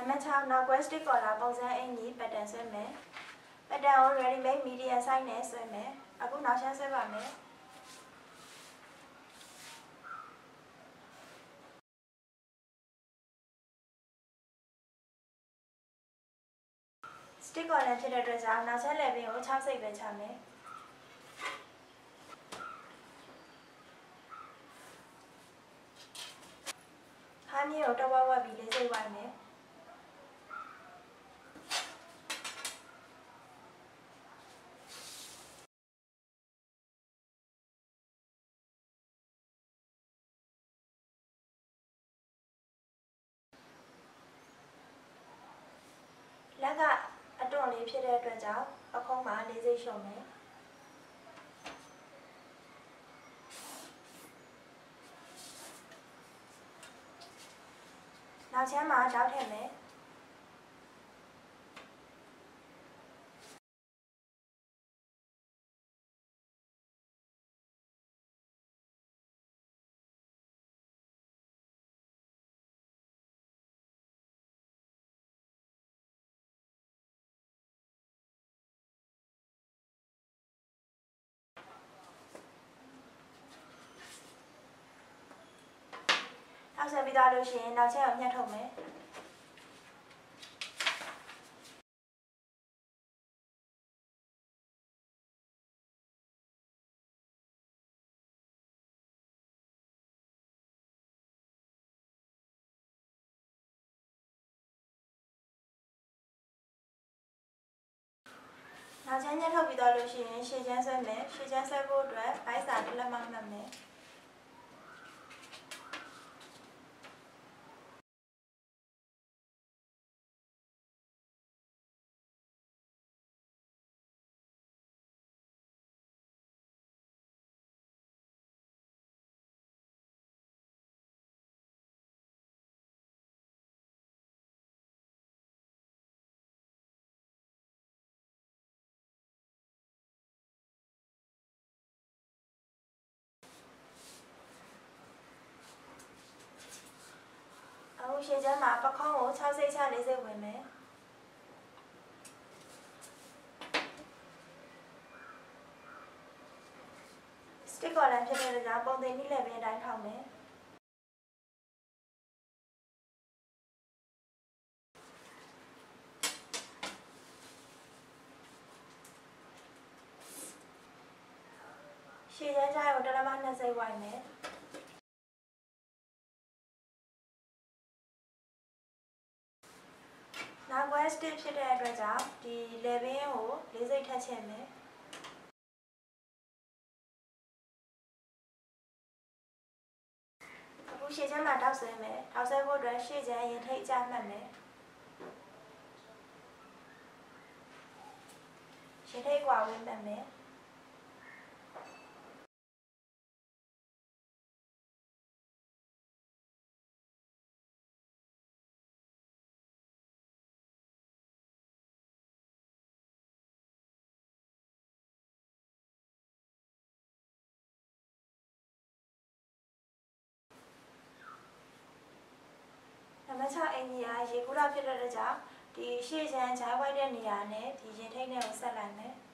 Number 6 နောက် question ပေါ်လာပုံစံအင်ကြီး pattern ဆွဲမယ် pattern ကို ready made medium size နဲ့ဆွဲမယ်အခုနောက်ချမ်းဆွဲပါမယ် stick column ဖြစ်တဲ့အတွက်ကြောင့်နောက်ချမ်း level ကို6စိတ်ပဲချမယ်ဟာမြေကိုတော့ဝက်ပြီး4စိတ်ဝိုင်းမယ်လက်ကအတွန့်လေးဖြစ်တဲ့အတွက်ကြောင့်ပခုံးမှာ4စိတ်ရှုံမယ်နောက်ချမ်းမှာတောက်ထည့်မယ်နောက်ဆက်ပြီးသားလို့ရှိရင်နောက်ချက်ကိုညှက်ထုတ်မယ်နောက်ချမ်းညှက်ထုတ်ပြီးသားလို့ရှိရင်ရှေ့ချမ်းဆွဲမယ်ရှေ့ချမ်းဆွဲဖို့အတွက်ဘိုက်စာတစ်လက်မှတ်မယ်အခုရှေ့ချမ်းမှာပခုံးကို6စိတ်ချ4စိတ်ဝင်မယ်စတစ်ကော်လန်ဖြစ်တဲ့ကြောင့်ပုံသင်နည်းလည်းပဲအတိုင်းထောက်မယ်ရှေ့ချမ်းကြားကိုတစ်လက်မ2စိတ်ဝိုင်းမယ်နောက် question ဖြစ်တဲ့အတွက်ကြောင့်ဒီ level ကို4စိတ်ထပ်ချင်မယ်အခုရှေ့ချမ်းမှာတောက်ဆွဲမယ်တောက်ဆွဲဖို့အတွက်ရှေ့ချမ်းရင်ထိတ်အကျမှတ်မယ်ရင်ထိတ်ကွာဝင်းမှတ်မယ်နံပါတ်6အင်ကြီးကရေကူးတော့ဖြစ်တဲ့အတွက်ကြောင့်ဒီရှေ့ချမ်းဂျားဝိုက်တဲ့နေရာနဲ့ဒီရင်ထိတ်နဲ့ကိုဆက်လိုက်မယ်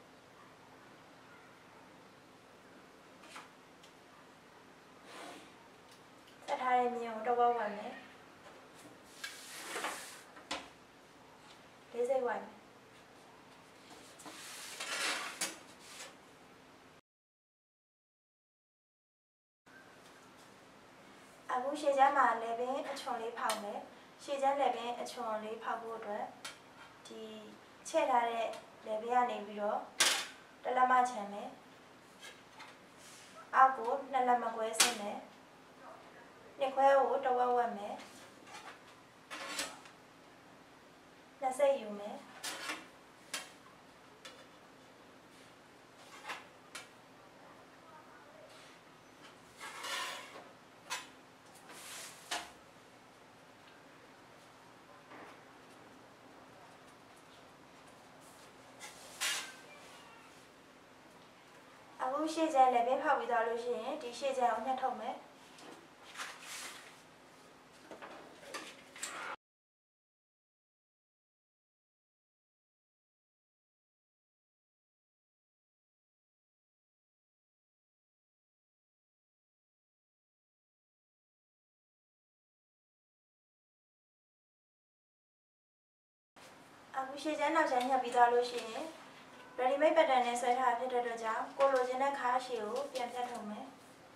ဆက်ထားတဲ့မြေကိုတော့ဝက်မယ်4စိတ်ဝိုင်းမယ်အခုရှေ့ချမ်းမှာလည်းပင်အချွန်လေးဖောက်မယ်ရှေ့ချမ်းလည်းပင်အချွန်လေးဖောက်ဖို့အတွက်ဒီချဲ့ထားတဲ့လည်းပင်ကနေပြီးတော့တစ်လက်မချမ်းမယ်အောက်ကို2လက်မကွဲဆင်းမယ်နှစ်ခွဲကိုတစ်ဝက်ဝက်မယ်2စိတ်ယူမယ်အခုရှေ့ချမ်းလည်းပင်ဖောက်ပြီးသွားလို့ရှိရင်ဒီရှေ့ချမ်းကိုညှက်ထုတ်မယ်အခုရှေ့ချမ်းနောက်ချမ်းညှပ်ပြီးသွားလို့ရှိရင် ready made pattern နဲ့ဆွဲထားဖြစ်တဲ့အတွက်ကြောင့်ကိုလိုချင်တဲ့ခါရှည်ကိုပြန်ဖြတ်ထုံမယ်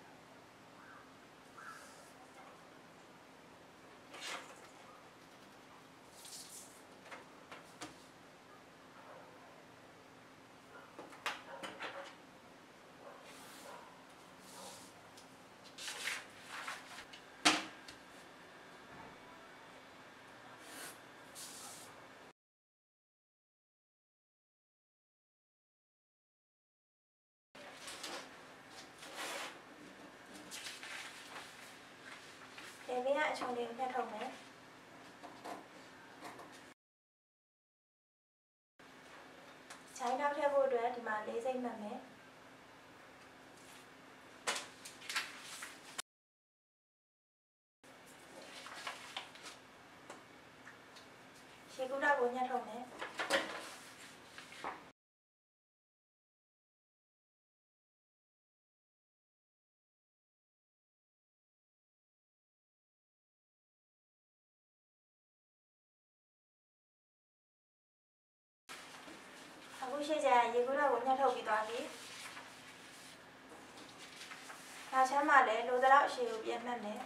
လေဘေးကအချုံလေးကိုဖြတ်ထုံမယ်ချိုင်းနောက်ထည့်ဖို့အတွက်ဒီမှာ၄စိတ်မှတ်မယ်ရှေ့ကူတာကိုညှပ်ထုံမယ်အခုရှေ့ချမ်းရေကူတာကိုညှပ်ထုတ်ပြီးသွားပြီနောက်ချမ်းမှာလည်းလိုသလောက်ရှေ့ကိုပြန်မှတ်မယ်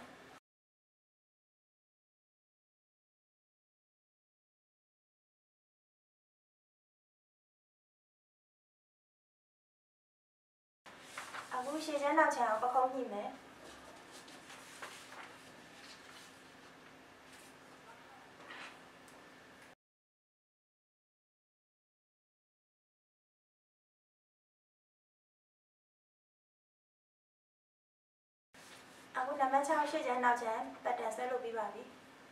အခုရှေ့ချမ်းနောက်ချမ်းကိုပခုံးညှိမယ်အခုနံပါတ်6ရှေ့ချမ်းနောက်ချမ်းပတ်တန်ဆွဲလုပ်ပြီးပါပြီ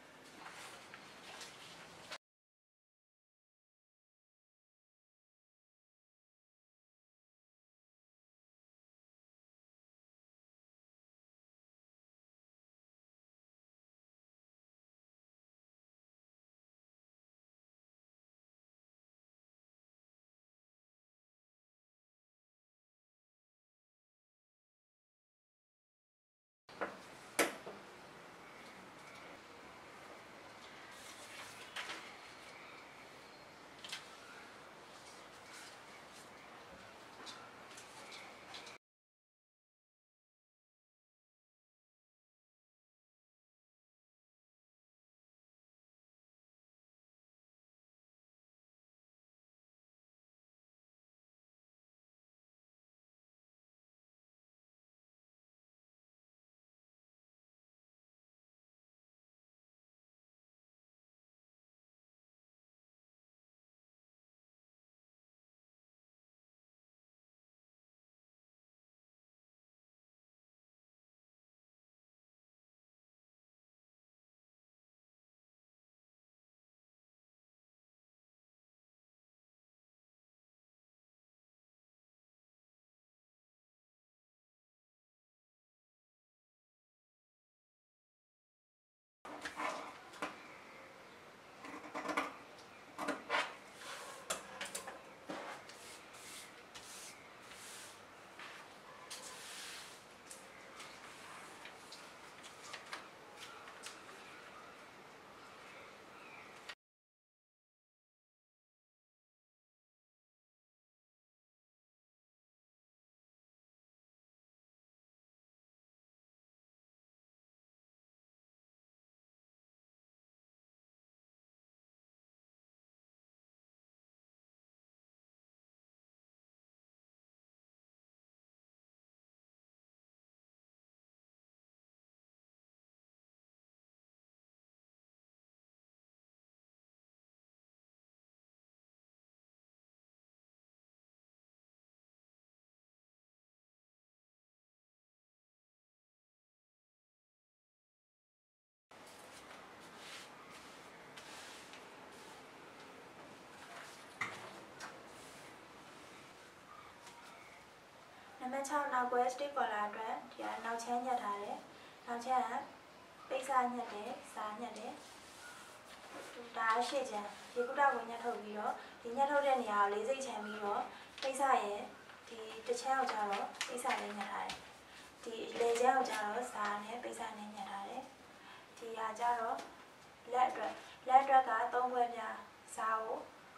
နံပါတ်6နောက်ကွယ် stick collar အတွက်ဒီကနောက်ချမ်းညှပ်ထားတယ်နောက်ချမ်းကပိတ်စာညှပ်တယ်စာညှပ်တယ်ဒါရှေ့ချမ်းရေကူတာကိုညှပ်ထုတ်ပြီးတော့ဒီညှပ်ထုတ်တဲ့နေရာကိုလေးစိတ်ချမ်းပြီးတော့ပိတ်စာရဲ့ဒီတစ်ချမ်းကိုကျတော့ပိတ်စာလေးညှပ်ထားတယ်ဒီလေချမ်းကိုကျတော့စာနဲ့ပိတ်စာနဲ့ညှပ်ထားတယ်ဒီဟာကျတော့လက်အတွက်က3ခွဲပြားစာကို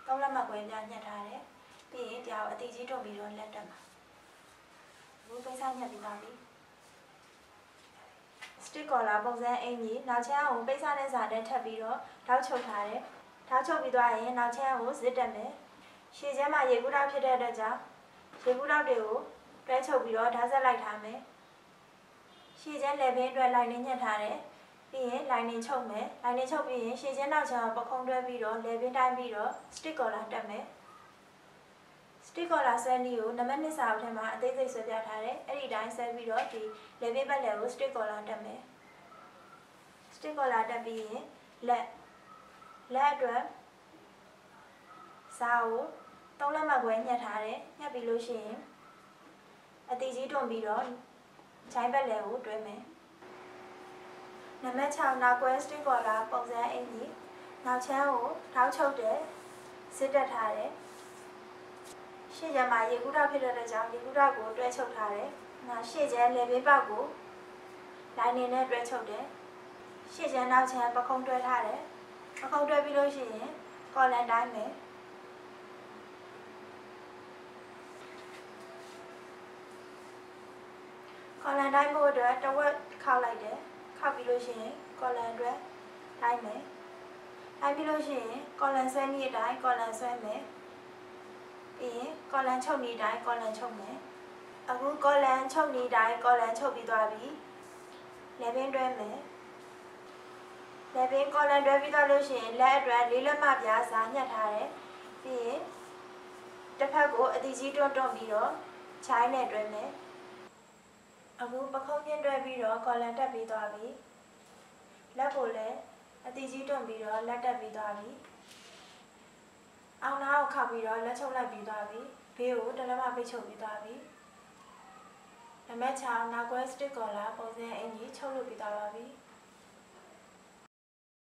3လက်မှတ်ခွဲပြညှက်ထားတယ်ပြီးရင်တရားကိုအတီကြီးတွန်းပြီးတော့လက်တက်မှာဘူးပိတ်စားညှက်ပြီးသွားပြီစတစ်ကော်လာပုံစံအင်ကြီးနောက်ချမ်းကိုပိတ်စားတဲ့စာတက်ထပ်ပြီးတော့ထောက်ချုပ်ထားတယ်ထောက်ချုပ်ပြီးသွားရင်နောက်ချမ်းကိုဇစ်တက်မယ်ရှည်ချမ်းမှာရေကူးတောက်ဖြစ်တဲ့အတွက်ကြောင့်ရေကူးတောက်တွေကိုတွဲချုပ်ပြီးတော့ဓာတ်ဆက်လိုက်ထားမယ်ရှည်ချမ်းလက်ဘင်းအတွက်လိုင်းနေညှက်ထားတယ်ပြီးရင်လိုင်းနေချုပ်မယ်လိုင်းနေချုပ်ပြီးရင်ရှည်ချမ်းနောက်ချမ်းကိုပခုံးတွဲပြီးတော့လက်ဘင်းတိုင်းပြီးတော့စတစ်ကော်လာတက်မယ်စတစ်ကော်လာဆွဲနည်းကိုနံပါတ်2စာအုပ်ထဲမှာအသေးစိတ်ဆွဲပြထားတယ်အဲ့ဒီအတိုင်းဆွဲပြီးတော့ဒီလက်ဘင်းပတ်လက်ကိုစတစ်ကော်လာတက်မယ်စတစ်ကော်လာတက်ပြီးရင်လက်အတွက်စာကို3လက်မှတ်ခွဲညှက်ထားတယ်ညှက်ပြီးလို့ရှိရင်အတီကြီးတွန်းပြီးတော့ချိုင်းပတ်လက်ကိုတွဲမယ်နံပါတ်6နောက်ကွဲစတစ်ကော်လာပုံစံအင်ကြီးနောက်ချမ်းကိုထောက်ချုပ်တယ်စစ်တက်ထားတယ်ရှေ့ချမ်းမှာရေကူးတောက်ဖြစ်တဲ့ကြောင့်ရေကူးတောက်ကိုတွဲချုပ်ထားတယ်နောက်ရှေ့ချမ်းလက်ဘေးပေါက်ကိုလိုင်းနေနဲ့တွဲချုပ်တယ်ရှေ့ချမ်းနောက်ချမ်းပခုံးတွဲထားတယ်ပခုံးတွဲပြီးလို့ရှိရင်ကော်လန်တိုင်းမယ်ကော်လန်တိုင်းဖို့အတွက်တဝက်ခောက်လိုက်တယ်ခောက်ပြီးလို့ရှိရင်ကော်လန်အတွက်တိုင်းမယ်တိုင်းပြီးလို့ရှိရင်ကော်လန်ဆွဲနည်းအတိုင်းကော်လန်ဆွဲမယ်ပြီးရင်ကော်လန်ချုပ်နည်းအတိုင်းကော်လန်ချုပ်မယ်အခုကော်လန်ချုပ်နည်းအတိုင်းကော်လန်ချုပ်ပြီးသွားပြီလက်ဘင်းတွဲမယ်လက်ဘင်းကော်လန်တွဲပြီးသွားလို့ရှိရင်လက်အတွက်4လက်မှပြားစာညှက်ထားတယ်ပြီးရင်တစ်ဖက်ကိုအတီကြီးတွန်းပြီးတော့ချိုင်းနဲ့တွဲမယ်အခုပခုံးချင်းတွဲပြီးတော့ကော်လန်တက်ပြီးသွားပြီလက်ကိုလည်းအတီကြီးတွန်းပြီးတော့လက်တက်ပြီးသွားပြီအောင်နာကိုခောက်ပြီးတော့လက်ချုပ်လိုက်ပြီးသွားပြီဘေးကိုတစ်လက်မှပိတ်ချုပ်ပြီးသွားပြီနံပါတ်6နောက်ကွဲစတစ်ကော်လာပုံစံအင်ကြီးချုပ်လုပ်ပြီးသွားပါပြီ